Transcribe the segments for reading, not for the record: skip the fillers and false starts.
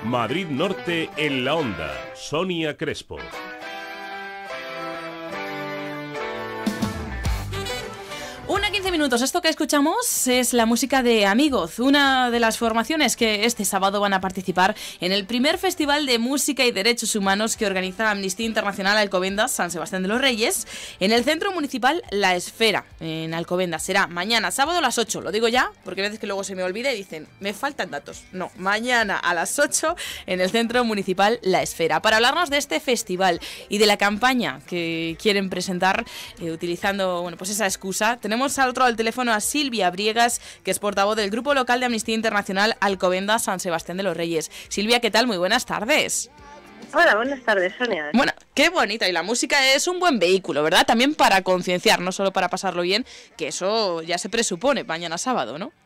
Madrid Norte en la Onda. Sonia Crespo. Una 15 minutos. Esto que escuchamos es la música de Amigos, una de las formaciones que este sábado van a participar en el primer Festival de Música y Derechos Humanos que organiza Amnistía Internacional Alcobendas, San Sebastián de los Reyes, en el Centro Municipal La Esfera, en Alcobendas. Será mañana, sábado a las 8. Lo digo ya, porque a veces que luego se me olvida y dicen, me faltan datos. No, mañana a las 8 en el Centro Municipal La Esfera. Para hablarnos de este festival y de la campaña que quieren presentar utilizando pues esa excusa, tenemos al otro al teléfono a Silvia Briegas, que es portavoz del Grupo Local de Amnistía Internacional Alcobendas, San Sebastián de los Reyes. Silvia, ¿qué tal? Muy buenas tardes. Hola, buenas tardes, Sonia. Bueno, qué bonita. Y la música es un buen vehículo, ¿verdad? También para concienciar, no solo para pasarlo bien, que eso ya se presupone mañana sábado, ¿no?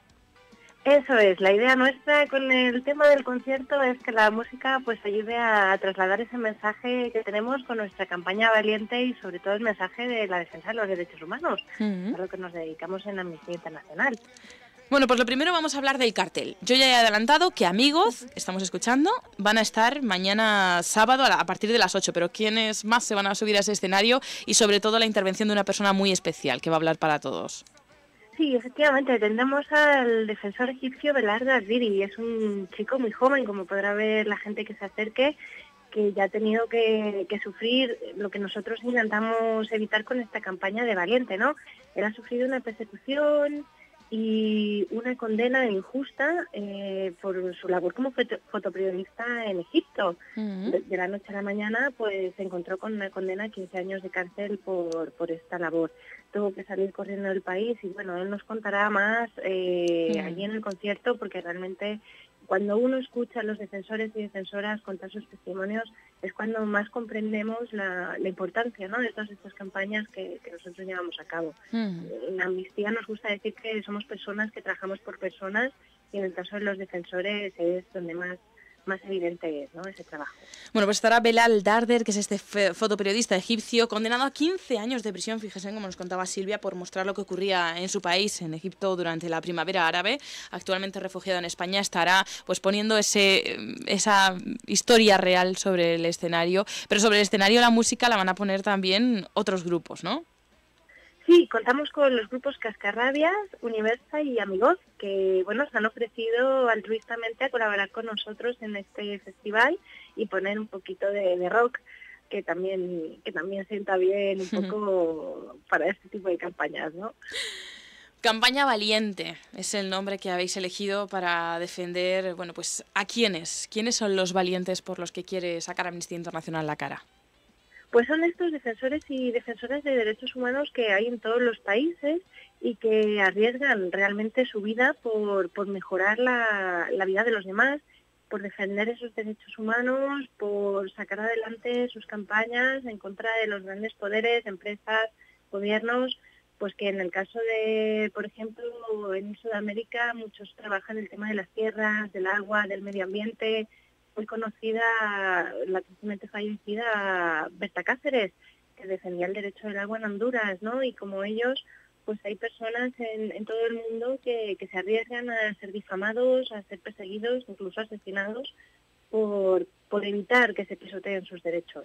Eso es, la idea nuestra con el tema del concierto es que la música pues ayude a trasladar ese mensaje que tenemos con nuestra campaña valiente y sobre todo el mensaje de la defensa de los derechos humanos, a lo que nos dedicamos en Amnistía Internacional. Bueno, pues lo primero vamos a hablar del cartel. Yo ya he adelantado que Amigos, estamos escuchando, van a estar mañana sábado a partir de las 8, pero ¿quiénes más se van a subir a ese escenario? Y sobre todo la intervención de una persona muy especial que va a hablar para todos. Sí, efectivamente, tendremos al defensor egipcio Belardo Ardiri. Es un chico muy joven, como podrá ver la gente que se acerque, que ya ha tenido que sufrir lo que nosotros intentamos evitar con esta campaña de Valiente, ¿no? Él ha sufrido una persecución y una condena injusta por su labor como fotoperiodista en Egipto. De la noche a la mañana pues se encontró con una condena a 15 años de cárcel por esta labor. Tuvo que salir corriendo del país y bueno, él nos contará más allí en el concierto, porque realmente cuando uno escucha a los defensores y defensoras contar sus testimonios es cuando más comprendemos la importancia, ¿no?, de todas estas campañas que nosotros llevamos a cabo. En Amnistía nos gusta decir que somos personas que trabajamos por personas y en el caso de los defensores es donde más evidente es, ¿no?, ese trabajo. Bueno, pues estará Belal Darder, que es este fotoperiodista egipcio, condenado a 15 años de prisión, fíjense, como nos contaba Silvia, por mostrar lo que ocurría en su país, en Egipto, durante la primavera árabe. Actualmente refugiado en España, estará pues poniendo esa historia real sobre el escenario. Pero sobre el escenario la música la van a poner también otros grupos, ¿no? Sí, contamos con los grupos Cascarrabias, Universa y Amigos, que bueno, se han ofrecido altruistamente a colaborar con nosotros en este festival y poner un poquito de rock, que también sienta bien un poco para este tipo de campañas, ¿no? Campaña Valiente es el nombre que habéis elegido para defender, bueno, pues ¿a quiénes? ¿Quiénes son los valientes por los que quiere sacar Amnistía Internacional la cara? Pues son estos defensores y defensoras de derechos humanos que hay en todos los países y que arriesgan realmente su vida por mejorar la vida de los demás, por defender esos derechos humanos, por sacar adelante sus campañas en contra de los grandes poderes, empresas, gobiernos, pues que en el caso de, por ejemplo, en Sudamérica muchos trabajan el tema de las tierras, del agua, del medio ambiente. Muy conocida, la tristemente fallecida Berta Cáceres, que defendía el derecho del agua en Honduras, ¿no? Y como ellos, pues hay personas en todo el mundo que se arriesgan a ser difamados, a ser perseguidos, incluso asesinados, por evitar que se pisoteen sus derechos.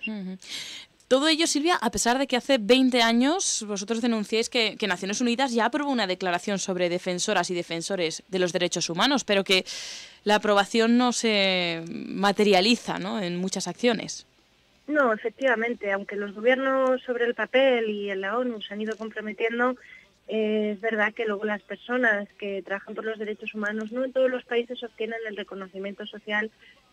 Todo ello, Silvia, a pesar de que hace 20 años vosotros denunciáis que Naciones Unidas ya aprobó una declaración sobre defensoras y defensores de los derechos humanos, pero que la aprobación no se materializa, ¿no?, en muchas acciones. No, efectivamente, aunque los gobiernos sobre el papel y en la ONU se han ido comprometiendo, es verdad que luego las personas que trabajan por los derechos humanos no en todos los países obtienen el reconocimiento social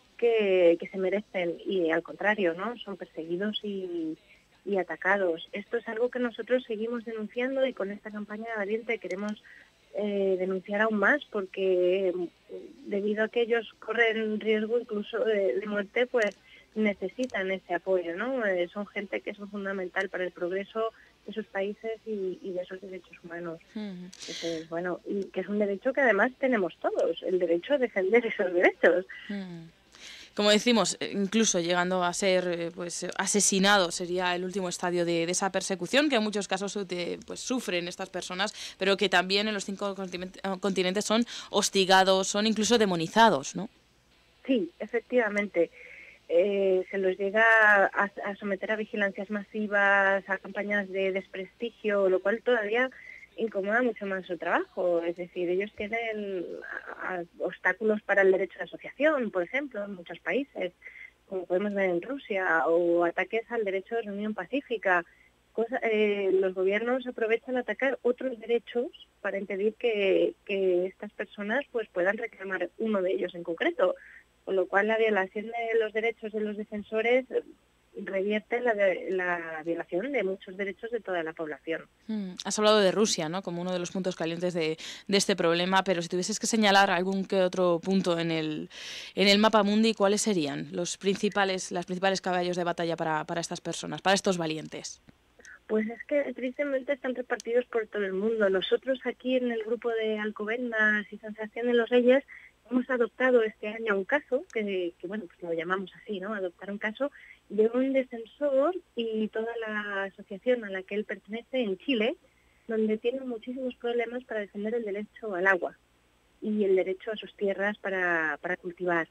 que se merecen y al contrario, ¿no?, son perseguidos y atacados. Esto es algo que nosotros seguimos denunciando y con esta campaña de Valiente queremos denunciar aún más, porque debido a que ellos corren riesgo incluso de muerte, pues necesitan ese apoyo, ¿no? Son gente que es fundamental para el progreso de sus países y de esos derechos humanos. Entonces, bueno, y que es un derecho que además tenemos todos, el derecho a defender esos derechos. Como decimos, incluso llegando a ser pues asesinado sería el último estadio de esa persecución que en muchos casos pues sufren estas personas, pero que también en los 5 continentes son hostigados, son incluso demonizados, ¿no? Sí, efectivamente. Se los llega a someter a vigilancias masivas, a campañas de desprestigio, lo cual todavía incomoda mucho más su trabajo. Es decir, ellos tienen obstáculos para el derecho de asociación, por ejemplo, en muchos países, como podemos ver en Rusia, o ataques al derecho de reunión pacífica. Los gobiernos aprovechan a atacar otros derechos para impedir que estas personas pues puedan reclamar uno de ellos en concreto. Con lo cual la violación de los derechos de los defensores revierte la violación de muchos derechos de toda la población. Has hablado de Rusia, ¿no?, como uno de los puntos calientes de este problema, pero si tuvieses que señalar algún que otro punto en el mapa mundi, ¿cuáles serían las principales caballos de batalla para estas personas, para estos valientes? Pues es que tristemente están repartidos por todo el mundo. Nosotros aquí en el grupo de Alcobendas y San Sebastián de los Reyes hemos adoptado este año un caso, que bueno, pues lo llamamos así, ¿no? Adoptar un caso de un defensor y toda la asociación a la que él pertenece en Chile, donde tienen muchísimos problemas para defender el derecho al agua y el derecho a sus tierras para cultivar.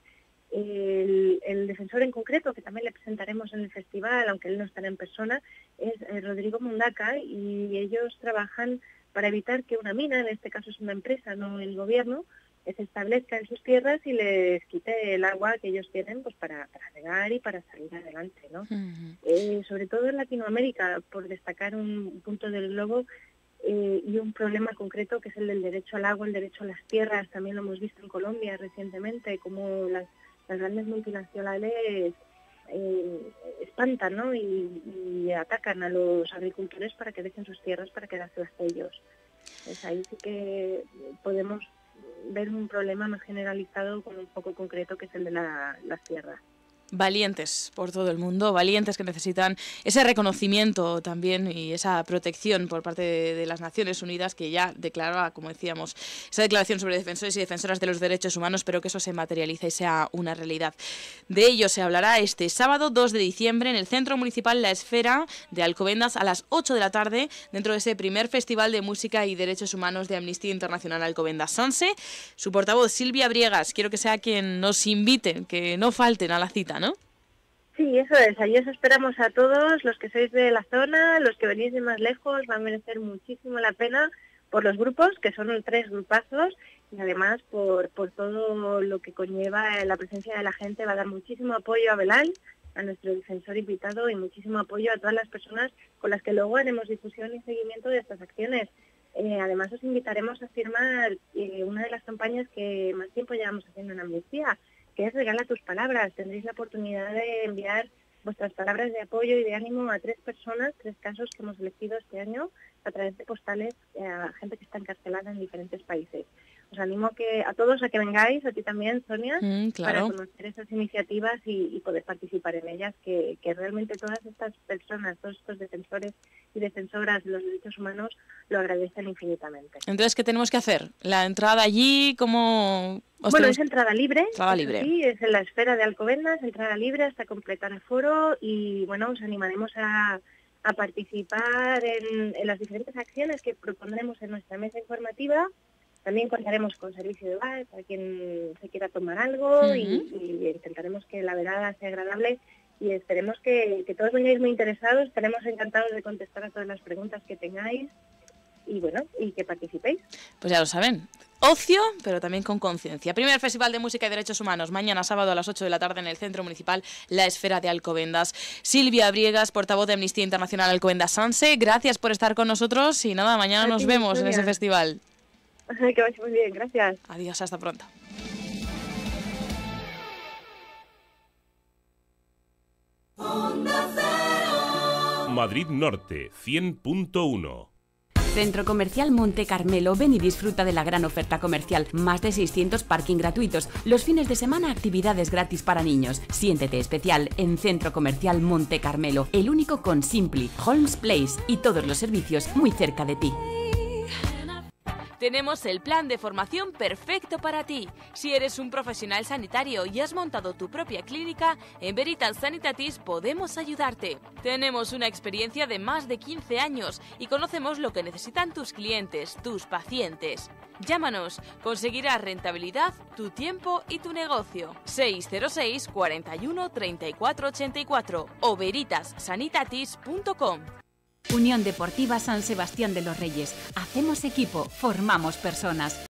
El defensor en concreto, que también le presentaremos en el festival, aunque él no estará en persona, es Rodrigo Mundaca, y ellos trabajan para evitar que una mina, en este caso es una empresa, no el gobierno, se establezca en sus tierras y les quite el agua que ellos tienen pues para regar y para salir adelante, ¿no? Sobre todo en Latinoamérica, por destacar un punto del globo, y un problema concreto que es el del derecho al agua, el derecho a las tierras. También lo hemos visto en Colombia recientemente, como las grandes multinacionales espantan, ¿no? y atacan a los agricultores para que dejen sus tierras para quedárselas ellos. Pues ahí sí que podemos ver un problema más generalizado con un foco concreto, que es el de las tierras. Valientes por todo el mundo, valientes que necesitan ese reconocimiento también y esa protección por parte de las Naciones Unidas, que ya declaraba, como decíamos, esa declaración sobre defensores y defensoras de los derechos humanos, pero que eso se materialice y sea una realidad. De ello se hablará este sábado 2 de diciembre en el Centro Municipal La Esfera de Alcobendas a las 8 de la tarde, dentro de ese primer Festival de Música y Derechos Humanos de Amnistía Internacional Alcobendas Sanse. Su portavoz, Silvia Briegas, quiero que sea quien nos invite, que no falten a la cita, ¿no? Sí, eso es. Allí os esperamos a todos, los que sois de la zona, los que venís de más lejos. Va a merecer muchísimo la pena por los grupos, que son 3 grupazos, y además por todo lo que conlleva la presencia de la gente. Va a dar muchísimo apoyo a Belal, a nuestro defensor invitado, y muchísimo apoyo a todas las personas con las que luego haremos difusión y seguimiento de estas acciones. Además os invitaremos a firmar una de las campañas que más tiempo llevamos haciendo en Amnistía, que es Regala tus palabras. Tendréis la oportunidad de enviar vuestras palabras de apoyo y de ánimo a 3 personas, 3 casos que hemos elegido este año a través de postales a gente que está encarcelada en diferentes países. Os animo a todos a que vengáis, a ti también, Sonia, claro, para conocer esas iniciativas y poder participar en ellas, que realmente todas estas personas, todos estos defensores y defensoras de los derechos humanos lo agradecen infinitamente. Entonces, ¿qué tenemos que hacer? ¿La entrada allí? ¿Cómo...? Bueno, es entrada libre. Entrada libre. Sí, es en la Esfera de Alcobendas, entrada libre hasta completar aforo, y bueno, os animaremos a participar en las diferentes acciones que propondremos en nuestra mesa informativa. También contaremos con servicio de bar para quien se quiera tomar algo, y intentaremos que la velada sea agradable, y esperemos que todos vengáis muy interesados. Estaremos encantados de contestar a todas las preguntas que tengáis y bueno, y que participéis. Pues ya lo saben, ocio, pero también con conciencia. Primer Festival de Música y Derechos Humanos, mañana sábado a las 8 de la tarde en el Centro Municipal La Esfera de Alcobendas. Silvia Briegas, portavoz de Amnistía Internacional Alcobendas Sanse, gracias por estar con nosotros y nada, mañana nos vemos en ese festival. Que vaya muy bien, gracias. Adiós, hasta pronto. Madrid Norte 100.1. Centro Comercial Monte Carmelo. Ven y disfruta de la gran oferta comercial. Más de 600 parking gratuitos. Los fines de semana, actividades gratis para niños. Siéntete especial en Centro Comercial Monte Carmelo. El único con Simply, Holmes Place y todos los servicios muy cerca de ti. Tenemos el plan de formación perfecto para ti. Si eres un profesional sanitario y has montado tu propia clínica, en Veritas Sanitatis podemos ayudarte. Tenemos una experiencia de más de 15 años y conocemos lo que necesitan tus clientes, tus pacientes. Llámanos, conseguirás rentabilidad, tu tiempo y tu negocio. 606 41 34 84 o veritassanitatis.com. Unión Deportiva San Sebastián de los Reyes. Hacemos equipo, formamos personas.